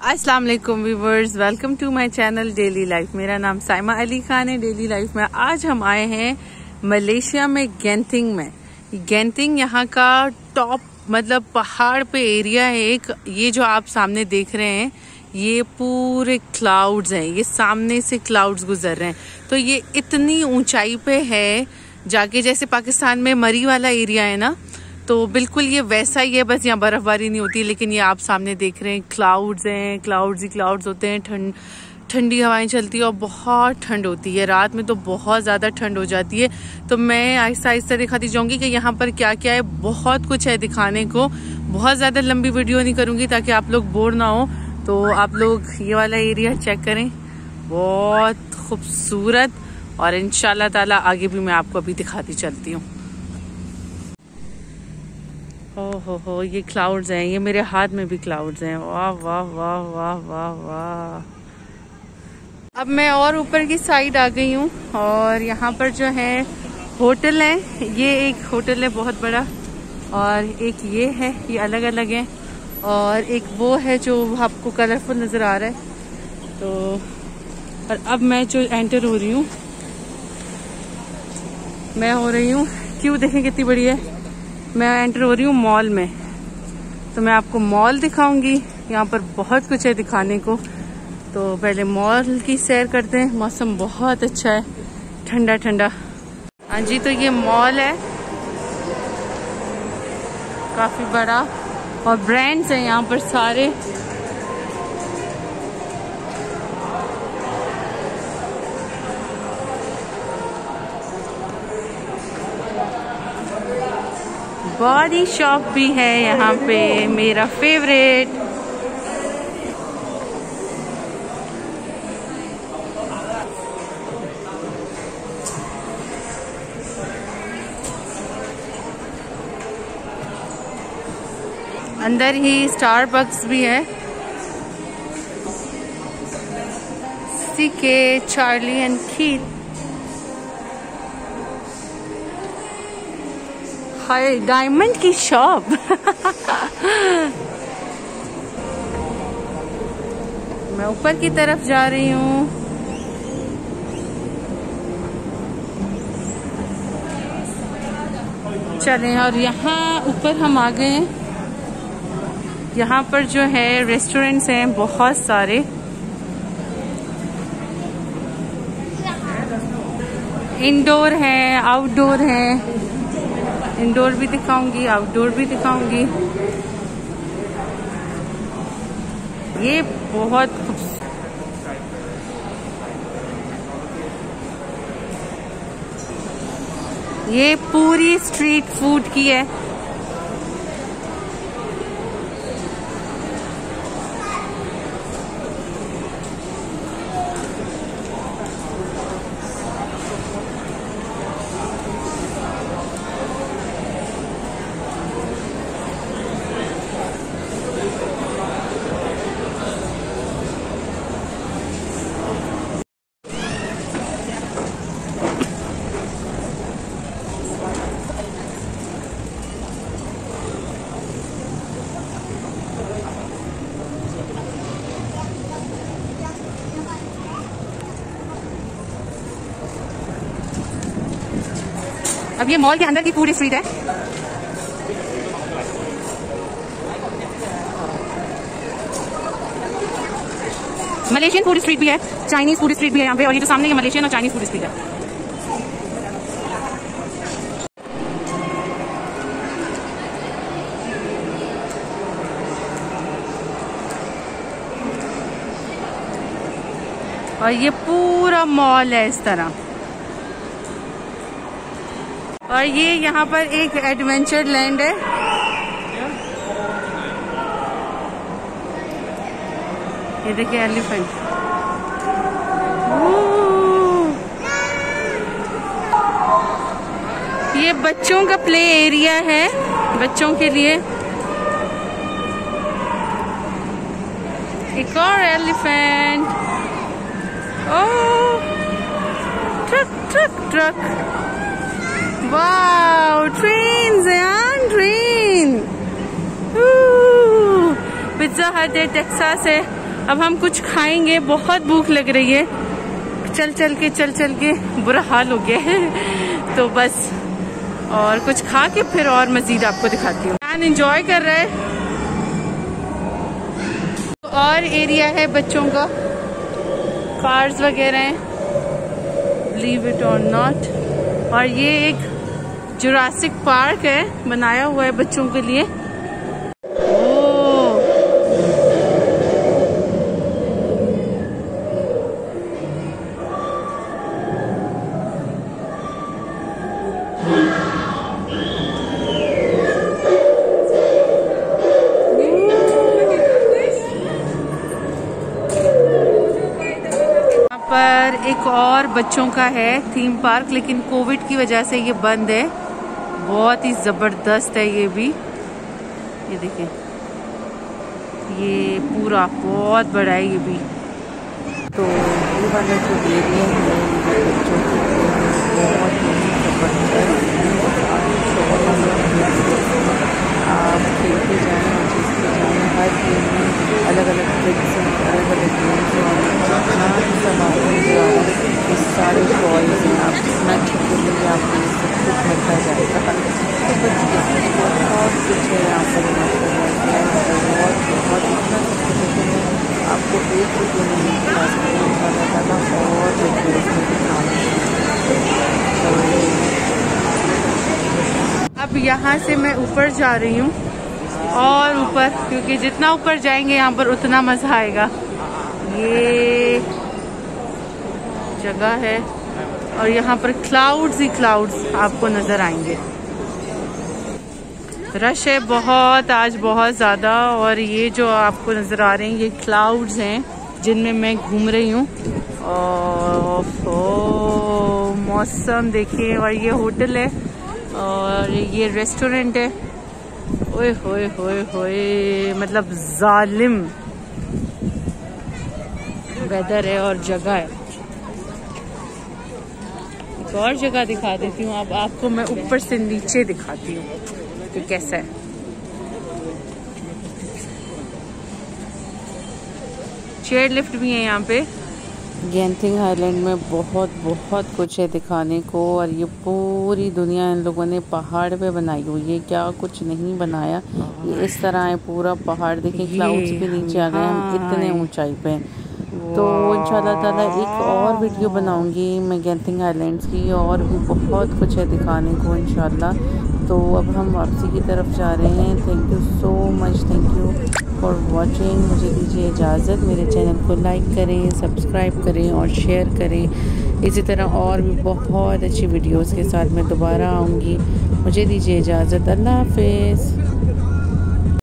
अस्सलाम वालेकुम viewers, welcome to my channel daily life. मेरा नाम साइमा अली खान है। डेली लाइफ में आज हम आए हैं मलेशिया में गेंथिंग में। गेंथिंग यहाँ का टॉप मतलब पहाड़ पे एरिया है एक। ये जो आप सामने देख रहे हैं ये पूरे क्लाउड्स हैं, ये सामने से क्लाउड्स गुजर रहे हैं। तो ये इतनी ऊंचाई पे है जाके, जैसे पाकिस्तान में मरी वाला एरिया है ना, तो बिल्कुल ये वैसा ही है, बस यहाँ बर्फबारी नहीं होती। लेकिन ये आप सामने देख रहे हैं क्लाउड्स हैं, क्लाउड्स ही क्लाउड्स होते हैं। ठंडी हवाएं चलती है और बहुत ठंड होती है। रात में तो बहुत ज़्यादा ठंड हो जाती है। तो मैं आहिस्ता आहिस्ता दिखाती जाऊंगी कि यहाँ पर क्या क्या है। बहुत कुछ है दिखाने को। बहुत ज़्यादा लंबी वीडियो नहीं करूँगी ताकि आप लोग बोर ना हो। तो आप लोग ये वाला एरिया चेक करें, बहुत खूबसूरत। और इंशाल्लाह ताला आगे भी मैं आपको अभी दिखाती चलती हूँ। हो ये क्लाउड्स हैं, ये मेरे हाथ में भी क्लाउड्स हैं। वाह वाह वाह वाह वाह वाह। अब मैं और ऊपर की साइड आ गई हूँ और यहाँ पर जो है होटल है। ये एक होटल है बहुत बड़ा और एक ये है, ये अलग अलग है। और एक वो है जो आपको कलरफुल नजर आ रहा है। तो और अब मैं जो एंटर हो रही हूँ, मैं हो रही हूँ, क्यों देखें कितनी बड़ी है। मैं एंटर हो रही हूँ मॉल में। तो मैं आपको मॉल दिखाऊंगी। यहाँ पर बहुत कुछ है दिखाने को। तो पहले मॉल की सैर करते हैं। मौसम बहुत अच्छा है, ठंडा ठंडा। हाँ जी, तो ये मॉल है काफी बड़ा और ब्रांड्स हैं यहाँ पर सारे। बॉडी शॉप भी है यहाँ पे, मेरा फेवरेट। अंदर ही स्टारबक्स भी है। CK, Charlie and Keith. Hi, diamond की शॉप। मैं ऊपर की तरफ जा रही हूँ। चलें, और यहाँ ऊपर हम आ गए हैं। यहाँ पर जो है रेस्टोरेंट्स हैं बहुत सारे। इंडोर हैं, आउटडोर हैं। इंडोर भी दिखाऊंगी, आउटडोर भी दिखाऊंगी। ये बहुत खूबसूरत। ये पूरी स्ट्रीट फूड की है। अब ये मॉल के अंदर की पूरी स्ट्रीट है। मलेशियन फूड स्ट्रीट भी है, चाइनीज फूड स्ट्रीट भी है यहाँ पे। और ये जो सामने ये मलेशियन और चाइनीज फूड स्ट्रीट है। और ये पूरा मॉल है इस तरह। और ये यहाँ पर एक एडवेंचर लैंड है। ये देखिए एलिफेंट। ये बच्चों का प्ले एरिया है, बच्चों के लिए। एक और elephant. Oh, truck truck truck. Wow, trains हैं, ट्रेन। पिज्जा हट है, टेक्सास है। अब हम कुछ खाएंगे, बहुत भूख लग रही है। चल चल के बुरा हाल हो गया है। तो बस और कुछ खा के फिर और मजीद आपको दिखाती हूँ। मैन एंजॉय कर रहा है। और एरिया है बच्चों का, कार्स वगैरह हैं, बिलीव इट और नॉट। और ये एक जुरासिक पार्क है, बनाया हुआ है बच्चों के लिए। पर एक और बच्चों का है थीम पार्क, लेकिन कोविड की वजह से ये बंद है। बहुत ही जबरदस्त है ये भी। ये देखिए, ये पूरा बहुत बड़ा है ये भी। तो ये वाला जो एरिया है बच्चों के बहुत ही जबरदस्त। आप खेलते जाएँ, चीज़ते जाएँ, हर गेम में अलग अलग ट्रिक्स हैं, अलग अलग गेम्स हैं। जितना सब आपने जो ये सारे टॉयज़ हैं, आप जितना खेलेंगे आपको ये सब कुछ मिलता जाएगा। तो बच्चे बहुत कुछ है यहाँ पर, बहुत बहुत इतना सब कुछ है। आपको एक रुपये में नहीं खिला सकते ज़्यादा और वीडियोज़ में दिखाएंगे। अब यहाँ से मैं ऊपर जा रही हूँ और ऊपर, क्योंकि जितना ऊपर जाएंगे यहाँ पर उतना मज़ा आएगा। ये जगह है और यहाँ पर क्लाउड्स ही क्लाउड्स आपको नज़र आएंगे। रश है बहुत आज, बहुत ज़्यादा। और ये जो आपको नज़र आ रहे हैं ये क्लाउड्स हैं जिनमें मैं घूम रही हूँ। और मौसम देखिए। और ये होटल है और ये रेस्टोरेंट है। ओए होए होए होए, मतलब जालिम वेदर है और जगह है। एक और जगह दिखा देती हूँ। अब आपको मैं ऊपर से नीचे दिखाती हूँ कि कैसा है। चेयर लिफ्ट भी है यहाँ पे। गेंथिंग आइलैंड में बहुत बहुत कुछ है दिखाने को। और ये पूरी दुनिया इन लोगों ने पहाड़ पे बनाई हुई है, क्या कुछ नहीं बनाया। ये इस तरह है पूरा पहाड़। देखिए क्लाउड्स भी नीचे आ गए, हम कितने ऊंचाई पे हैं। तो इंशाल्लाह ताला एक और वीडियो बनाऊंगी मैं गेंथिंग आइलैंड्स की, और भी बहुत कुछ है दिखाने को इंशाल्लाह। तो अब हम वापसी की तरफ जा रहे हैं। Thank you so much, thank you for watching. मुझे दीजिए इजाज़त। मेरे चैनल को लाइक करें, सब्सक्राइब करें और शेयर करें। इसी तरह और भी बहुत अच्छी वीडियोस के साथ मैं दोबारा आऊँगी। मुझे दीजिए इजाज़त। अल्लाह हाफिज़।